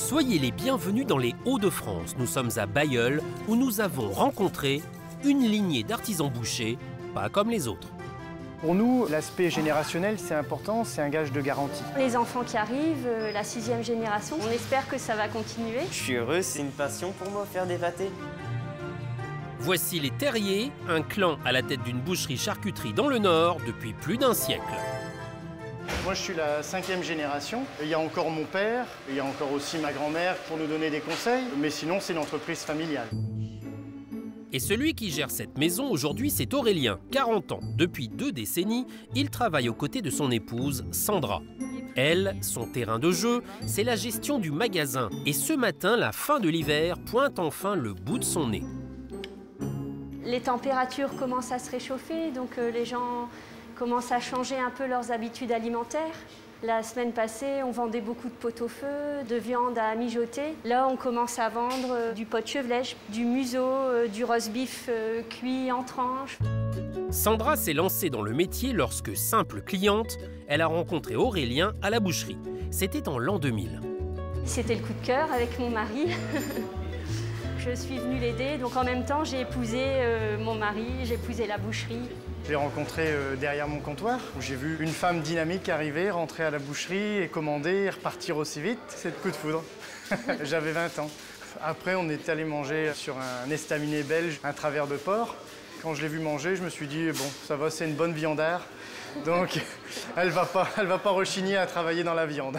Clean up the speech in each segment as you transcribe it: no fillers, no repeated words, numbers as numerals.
Soyez les bienvenus dans les Hauts-de-France. Nous sommes à Bailleul où nous avons rencontré une lignée d'artisans bouchers, pas comme les autres. Pour nous, l'aspect générationnel, c'est important, c'est un gage de garantie. Les enfants qui arrivent, la 6e génération, on espère que ça va continuer. Je suis heureux, c'est une passion pour moi, faire des pâtés. Voici les Terriers, un clan à la tête d'une boucherie-charcuterie dans le Nord depuis plus d'un siècle. Moi, je suis la 5e génération. Il y a encore mon père, il y a encore aussi ma grand-mère pour nous donner des conseils, mais sinon, c'est une entreprise familiale. Et celui qui gère cette maison aujourd'hui, c'est Aurélien, 40 ans. Depuis 2 décennies, il travaille aux côtés de son épouse, Sandra. Elle, son terrain de jeu, c'est la gestion du magasin. Et ce matin, la fin de l'hiver pointe enfin le bout de son nez. Les températures commencent à se réchauffer, donc les gens commencent à changer un peu leurs habitudes alimentaires. La semaine passée, on vendait beaucoup de pot-au-feu, de viande à mijoter. Là, on commence à vendre du pot de chevelèche, du museau, du roast beef cuit en tranches. Sandra s'est lancée dans le métier lorsque, simple cliente, elle a rencontré Aurélien à la boucherie. C'était en l'an 2000. C'était le coup de cœur avec mon mari. Je suis venue l'aider, donc en même temps, j'ai épousé mon mari, j'ai épousé la boucherie. Je l'ai rencontré derrière mon comptoir, où j'ai vu une femme dynamique arriver, rentrer à la boucherie et commander et repartir aussi vite. C'est le coup de foudre. J'avais 20 ans. Après, on est allé manger sur un estaminet belge, un travers de porc. Quand je l'ai vu manger, je me suis dit, bon, ça va, c'est une bonne viandard. Donc, elle va pas rechigner à travailler dans la viande.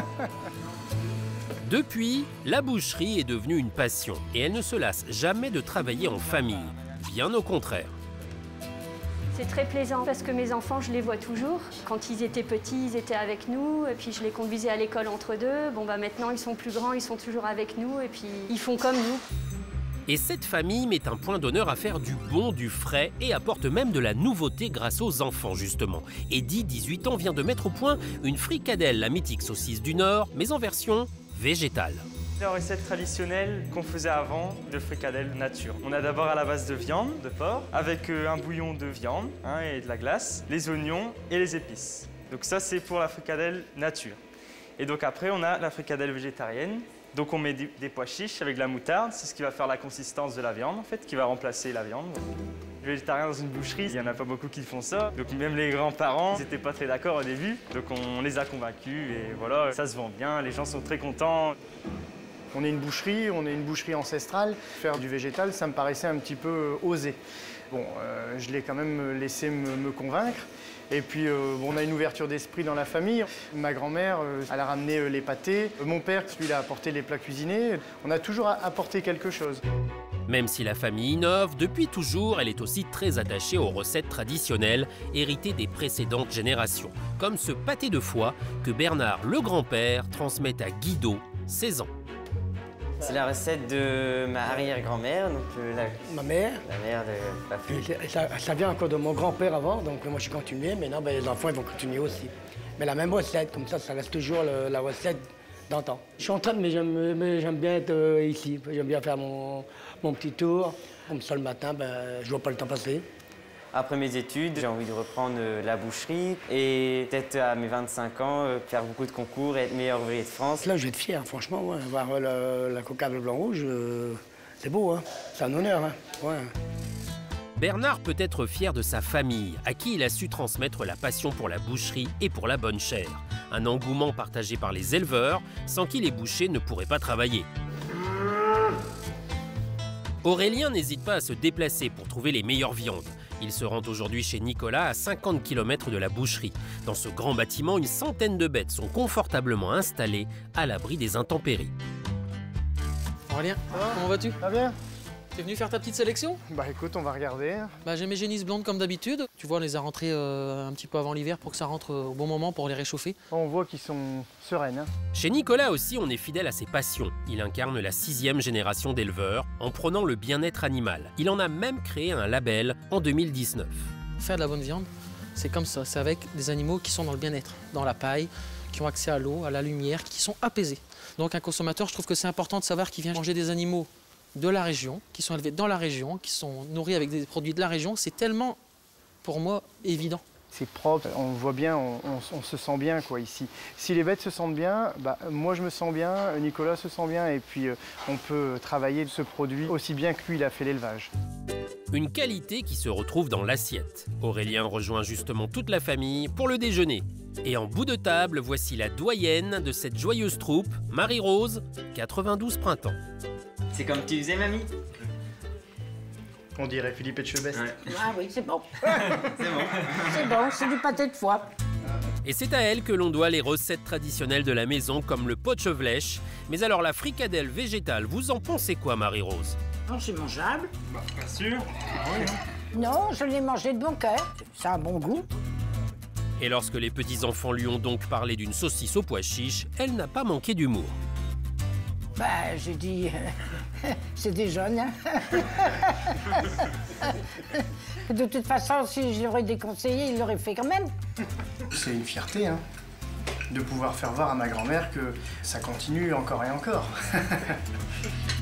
Depuis, la boucherie est devenue une passion et elle ne se lasse jamais de travailler en famille. Bien au contraire. C'est très plaisant parce que mes enfants, je les vois toujours. Quand ils étaient petits, ils étaient avec nous et puis je les conduisais à l'école entre deux. Bon, maintenant, ils sont plus grands, ils sont toujours avec nous et puis ils font comme nous. Et cette famille met un point d'honneur à faire du bon, du frais et apporte même de la nouveauté grâce aux enfants, justement. Eddie, 18 ans, vient de mettre au point une fricadelle, la mythique saucisse du Nord, mais en version végétale. La recette traditionnelle qu'on faisait avant de fricadelle nature. On a d'abord à la base de viande, de porc, avec un bouillon de viande et de la glace, les oignons et les épices. Donc ça, c'est pour la fricadelle nature. Et donc après, on a la fricadelle végétarienne. Donc on met des pois chiches avec de la moutarde, c'est ce qui va faire la consistance de la viande en fait, qui va remplacer la viande. Les végétariens dans une boucherie, il n'y en a pas beaucoup qui font ça. Donc même les grands-parents, ils n'étaient pas très d'accord au début. Donc on les a convaincus et voilà, ça se vend bien, les gens sont très contents. On est une boucherie ancestrale. Faire du végétal, ça me paraissait un petit peu osé. Bon, je l'ai quand même laissé me convaincre. Et puis, on a une ouverture d'esprit dans la famille. Ma grand-mère, elle a ramené les pâtés. Mon père, lui, il a apporté les plats cuisinés. On a toujours apporté quelque chose. Même si la famille innove, depuis toujours, elle est aussi très attachée aux recettes traditionnelles héritées des précédentes générations. Comme ce pâté de foie que Bernard, le grand-père, transmet à Guido, 16 ans. C'est la recette de ma arrière-grand-mère, donc ma mère. La mère de ma fille. Ça vient encore de mon grand-père avant, donc moi j'ai continué, mais non, les enfants ils vont continuer aussi. Mais la même recette, comme ça reste toujours la recette d'antan. Je suis en train, mais j'aime bien être ici. J'aime bien faire mon petit tour. Comme ça le matin, je vois pas le temps passer. Après mes études, j'ai envie de reprendre la boucherie et peut-être à mes 25 ans, faire beaucoup de concours et être meilleur ouvrier de France. Là, je vais être fier, franchement, ouais, voir la cocarde blanc-rouge, c'est beau, hein. C'est un honneur. Hein. Ouais. Bernard peut être fier de sa famille, à qui il a su transmettre la passion pour la boucherie et pour la bonne chair. Un engouement partagé par les éleveurs, sans qui les bouchers ne pourraient pas travailler. Aurélien n'hésite pas à se déplacer pour trouver les meilleures viandes. Il se rend aujourd'hui chez Nicolas à 50 km de la boucherie. Dans ce grand bâtiment, une centaine de bêtes sont confortablement installées à l'abri des intempéries. Aurélien, comment vas-tu? Ça va bien? T'es venu faire ta petite sélection? Bah écoute, on va regarder. J'ai mes génisses blondes comme d'habitude. Tu vois, on les a rentrées un petit peu avant l'hiver pour que ça rentre au bon moment pour les réchauffer. On voit qu'ils sont sereines. Hein. Chez Nicolas aussi, on est fidèle à ses passions. Il incarne la 6e génération d'éleveurs en prônant le bien-être animal. Il en a même créé un label en 2019. Faire de la bonne viande, c'est comme ça. C'est avec des animaux qui sont dans le bien-être, dans la paille, qui ont accès à l'eau, à la lumière, qui sont apaisés. Donc un consommateur, je trouve que c'est important de savoir qu'il vient manger des animaux de la région, qui sont élevés dans la région, qui sont nourris avec des produits de la région. C'est tellement, pour moi, évident. C'est propre, on voit bien, on se sent bien quoi ici. Si les bêtes se sentent bien, moi je me sens bien, Nicolas se sent bien et puis on peut travailler ce produit aussi bien que lui il a fait l'élevage. Une qualité qui se retrouve dans l'assiette. Aurélien rejoint justement toute la famille pour le déjeuner. Et en bout de table, voici la doyenne de cette joyeuse troupe, Marie-Rose, 92 printemps. C'est comme tu faisais, mamie? On dirait Philippe Etchebest. Ouais. Ah oui, c'est bon. C'est bon. C'est bon, c'est du pâté de foie. Et c'est à elle que l'on doit les recettes traditionnelles de la maison comme le pochevlèche. Mais alors la fricadelle végétale, vous en pensez quoi, Marie-Rose? Non, c'est mangeable. Bien sûr. Non, je l'ai mangé de bon cœur. Ça a un bon goût. Et lorsque les petits-enfants lui ont donc parlé d'une saucisse au pois chiche, elle n'a pas manqué d'humour. J'ai dit, c'est des jeunes. Hein. De toute façon, si je l'aurais déconseillé, il l'aurait fait quand même. C'est une fierté, hein, de pouvoir faire voir à ma grand-mère que ça continue encore et encore.